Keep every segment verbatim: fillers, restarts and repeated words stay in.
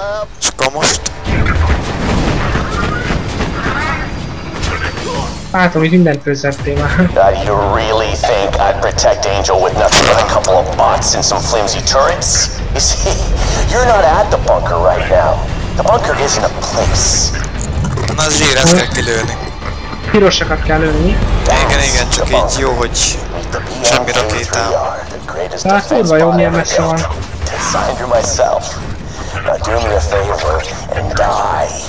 És akkor most... Látom, hogy mindent főzzettél már. Now you really think I'd protect Angel with nothing but a couple of bots and some flimsy turrets? You see, you're not at the bunker right now. The bunker isn't a place. Na az zsír, ezt kell kilőni. Pirosakat kell lőni. Igen, igen, csak így jó, hogy semmi rakétám. Tehát kurva jó, milyen messze van. Signed myself. Now do me a favor and die.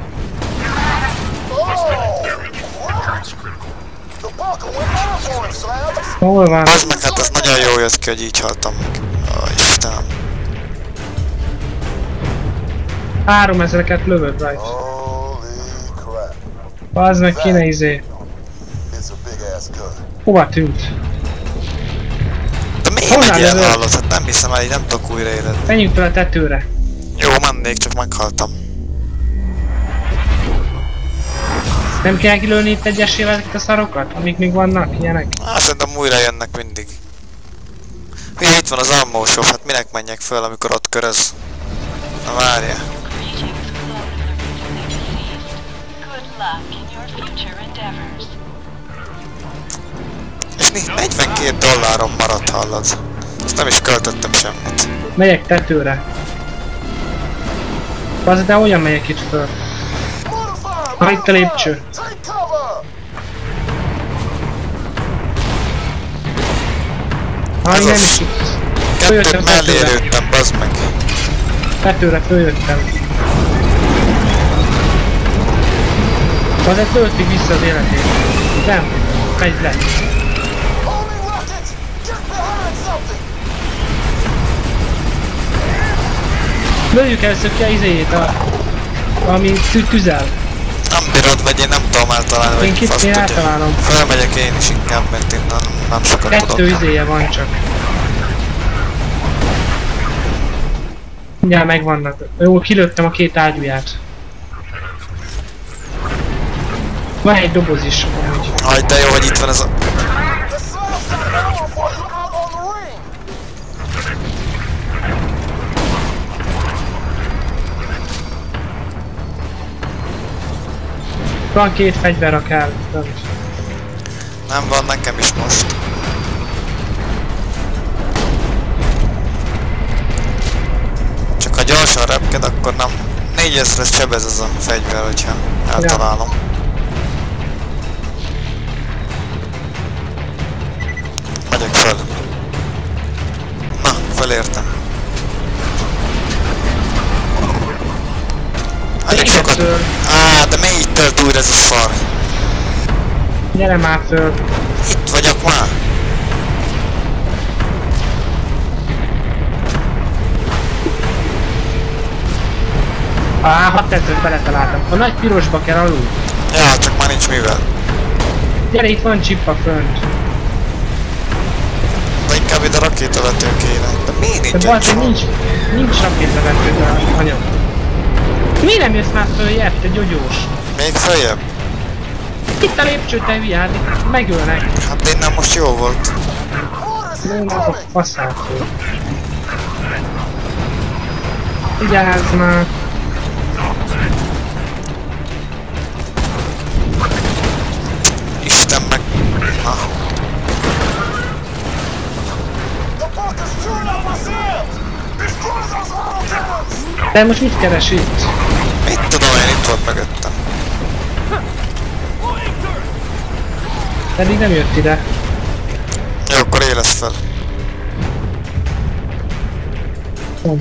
Hol van? Az meg hát az nagyon jó jössz ki, hogy így haltam meg. Ó, Istenem. Három ezreket lövöd rajta. Az meg kéne izé. Hova tűnt? De miért Honnan egy ilyen lövöd? hallott? Hát nem hiszem el, így nem tudok újraéledni. Menjünk fel a tetőre. Jó, mennék, csak meghaltam. Nem kell kilőni itt egyesével itt a szarokat, amik még vannak, ilyenek? Hát szerintem újra jönnek mindig. Hülye, itt van az ammo shop, hát minek menjek föl, amikor ott köröz? Na várja. És negyvenkét dollárom maradt, hallod. Ezt nem is költöttem semmit. Megyek tetőre. Az, de olyan megyek itt föl. Ha itt a lépcső. Ha nem is itt. Kettőt mellé lőttem, bazd meg. Tetőre följöttem. Azért töltik vissza az életét. Nem, megy le. Lőjük először ki a izéjét, a... ami tüzel. Nem bírod, vagy én nem tudom eltalálni, vagy Én kit fasz én tudja. eltalálom. Fölmegyek én is inkább, mert innen nem sokat tudok. Kettő izéje van csak. Mindjárt megvannak. Jó, kilőttem a két ágyúját. Van egy doboz is, amúgy. Haj, de jó, hogy itt van ez a... Van két fegyver a kell. Nem van nekem is most. Csak ha gyorsan repked, akkor nem. négyezres sebez ez a fegyver, hogyha eltalálom. Megyek fel. Na, felértem. Elég sokat... Á, de miért itt tölt újra ez a szar? Gyere már föl. Itt vagyok már. Á, hatezer beletaláltam. A nagy pirosba kell alul. Ja, csak már nincs mivel. Gyere, itt van csippa fönt. De inkább ide rakétavető kéne. De miért nincs De egy balti, csomag? nincs, nincs rakétavető, de anyag. Miért nem jössz már följebb, te gyogyós? Még följebb? Itt a lépcső, te viád, megölnek. Hát innen most jó volt. Lőnek a faszától. Vigyázz már! Isten meg... Na. De most mit keres itt? Mit tudom én, itt volt mögöttem. Pedig nem jött ide. Jó, akkor élesz fel. Oh.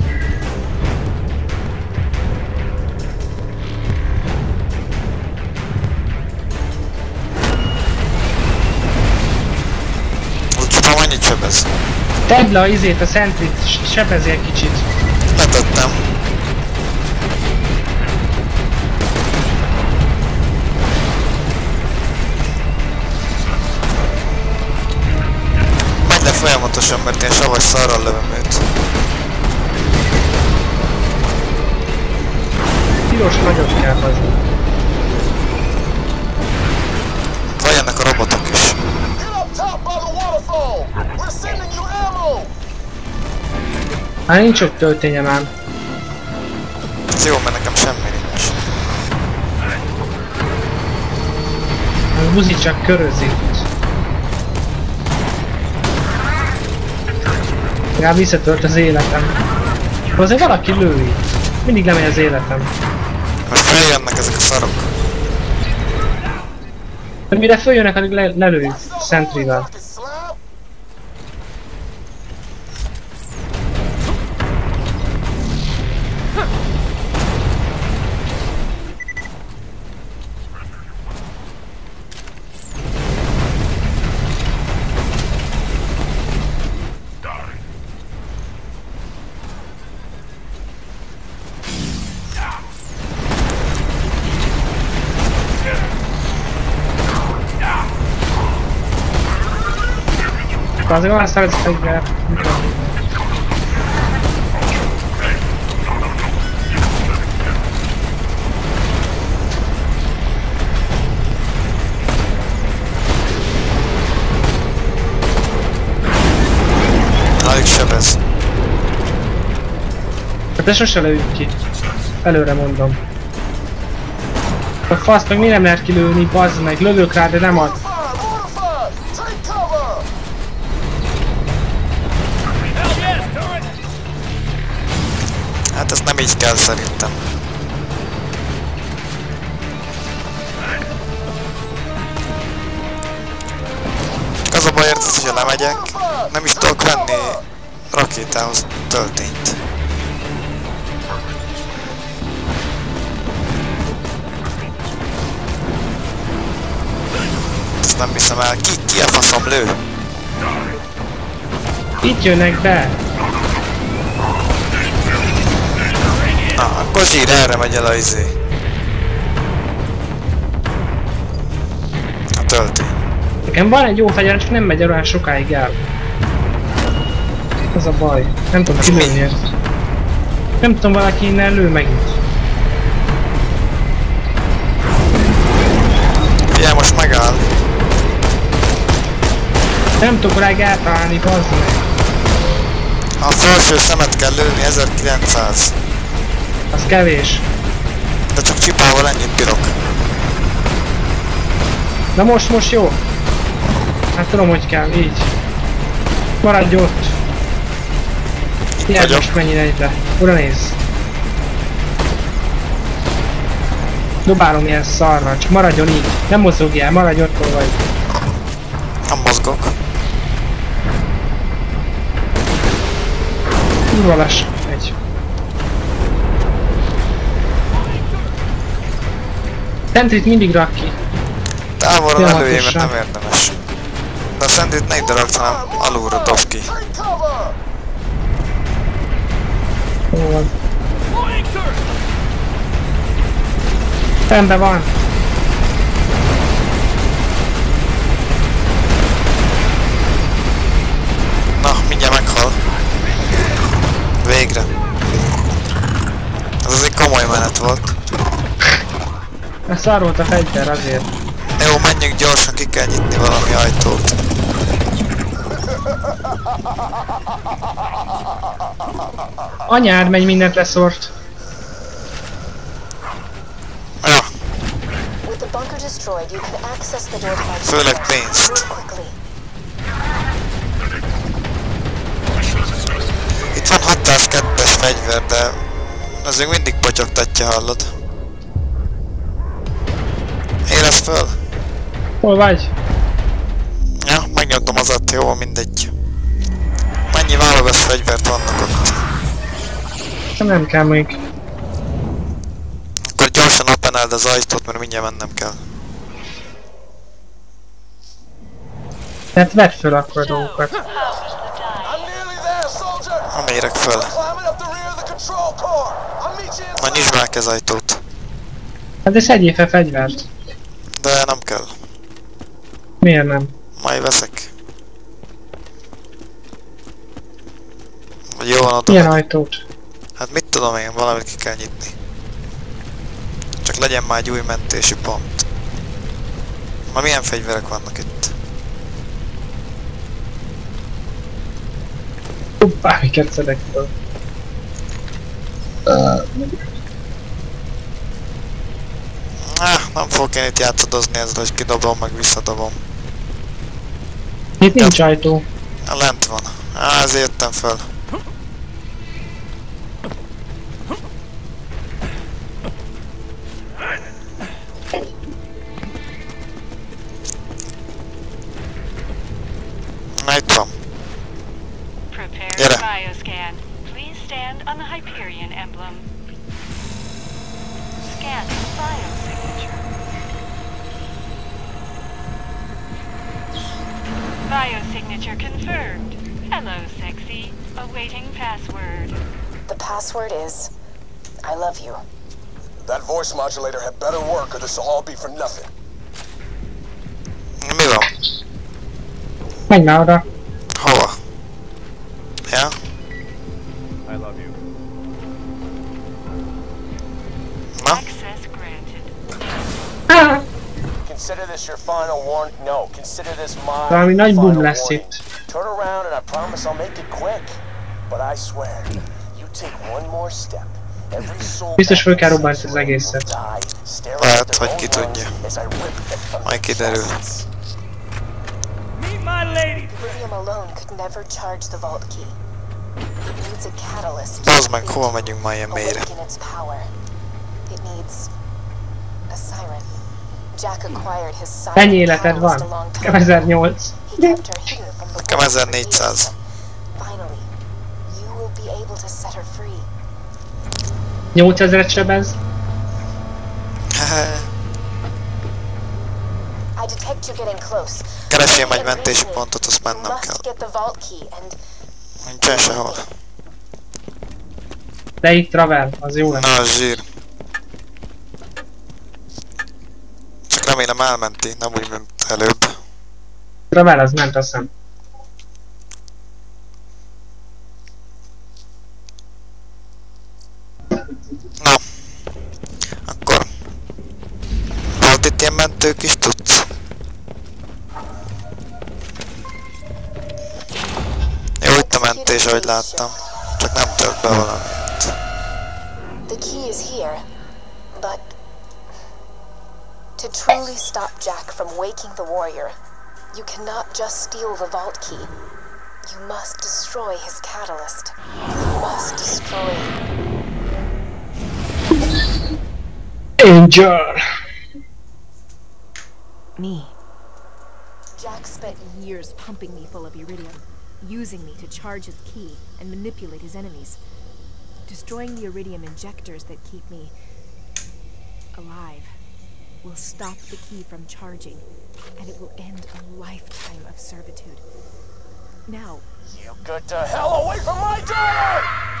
Úgyhogy annyit sebez. Tedd le a izét, a szentrit, sebezz egy kicsit. Letettem. Megy le folyamatosan, mert én savas szarral lövöm őt. Piros nagyot kell hozni. Vagy ennek a robotok is. Hát nincs ott töltényem ám. Ez jó, mert nekem semmi nincs. A buzi csak körözik. Legalább visszatört az életem. Azért valaki lő itt. Mindig lemegy az életem. Most feljönnek ezek a szarok. De mire följönnek, addig le lelőjük Sentryvel. Azért azt szeretsz fegyver. Alig sebez. Hát te sose lőjük ki. Előre mondom. A fasz meg mi nem lehet kilőni, bazd meg. Lövök rá, de nem ad. Hát ezt nem így kell szerintem. Csak az a baj, érted, hogyha lemegyek, nem is tudok venni rakétához töltényt. Ezt nem hiszem el. Ki, ki a faszom lő? Itt jönnek be. Na, akkor zsír, erre megy el a izé. A töltény. Nekem van egy jó fegyver, csak nem megy olyan sokáig el. Ez a baj. Nem tudom kilőni ezt. Nem tudom, valaki innen lő megint. Ugye, most megáll. Nem tudok rá eltalálni, bazd meg. A felső szemet kell lőni, ezerkilencszáz. Az kevés. De csak csipával ennyit bírok. Na most, most jó. Hát tudom, hogy kell, így. Maradj ott. Ilyen most mennyire egyre. Ura nézz. Dobálom ilyen szarra, csak maradjon így. Nem mozogjál, maradj ott, hol vagy. Nem mozgok. Kurva lassan megy. Sentryt mindig rak ki. Távolra ne lőjél, mert nem érdemes. De a Sentryt ne ide raksz, hanem alulra dob ki. Hol van? Rendben van. Na, mindjárt meghal. Végre. Ez egy komoly menet volt. Ez szar volt a fegyver azért. Jó, menjünk gyorsan, ki kell nyitni valami ajtót. Anyád megy, mindent leszort. Ja, With the bunker destroyed, you can access the door to főleg pénzt. quickly. Itt van hatszázkettes fegyver, de az még mindig potyogtatja, hallod? Érez föl? Hol vagy? Ja, megnyomtam az att, jó, mindegy. Mennyi válogatott fegyvert vannak ott? Nem kell még. Akkor gyorsan openeld az ajtót, mert mindjárt mennem kell. Tehát vedd föl akkor a dolgokat. I'm nearly there, soldier! Ha mérek föl. Climbing up the rear of the control core. I'll meet you Na, nyisd meg az ajtót. Hát de szedjél fel fegyvert. De nem kell. Miért nem? Majd veszek. Vagy jó van, oda Milyen megy. ajtót? Hát mit tudom én, valamit ki kell nyitni. Csak legyen már egy új mentési pont. Ma milyen fegyverek vannak itt? Hoppá, miket szedek föl. Nem fogok én itt játszadozni ezzel, és kidobom, meg visszadobom. Itt nincs ajtó. Lent van. Á, ezért jöttem föl. Na, itt van. Prepare Gyere. the bioscan. Please stand on the Hyperion emblem. Scan the biosignature. Biosignature confirmed. Hello, sexy. Awaiting password. The password is, I love you. That voice modulator had better work or this will all be for nothing. Mi van? Menj már oda. Hova? Ja? I love you. Na? Access granted. Ah, Consider this your final warning. No, consider this my valami nagy final boom lesz warning. itt. Turn around and I promise I'll make it quick. But I swear, you take one more step. Every soul Biztos föl kell back in robbantani az Sanctuary will egészet. die, staring Lehet, at their hogy ki own tudja. lungs as I rip them from Majd their kiderül. chests. Meet my lady! Iridium alone could never charge the vault key. It needs a catalyst. Bazd meg, hova megyünk már ilyen mélyre? Awaken its power. It needs a siren. Jack acquired his siren Ennyi életed catalyst van? a long time Nekem ago. ezernyolc. He kept her hidden from the Nekem world for ezernégyszáz. years. Finally, you will be able to set her free. nyolcezret sebez. I detect you getting close. Keresém egy mentési pontot, azt You mennem kell. must get the vault key and Nincsen sehol. De itt travel, az jó lesz. Na, az zsír. Csak remélem elmenti, nem úgy, mint előbb. Travel az ment, azt hiszem. Na. Akkor. Volt itt ilyen mentők is, tudsz? Jó, itt a mentés, ahogy láttam. Csak nem tört be valamit. the key is here. But to truly stop Jack from waking the warrior, you cannot just steal the vault key. You must destroy his catalyst. You must destroy Angel! Me. Jack spent Years pumping me full of iridium, using me to charge his key and manipulate his enemies. Destroying the iridium injectors that keep me alive will stop the key from charging, and it will end a lifetime of servitude. Now, You get the hell away from my daughter!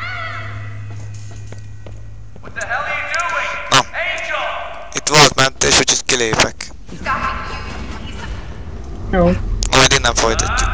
What the hell are you doing? No. Angel! Itt volt mentés, úgyhogy kilépek. Jó. Majd innen folytatjuk.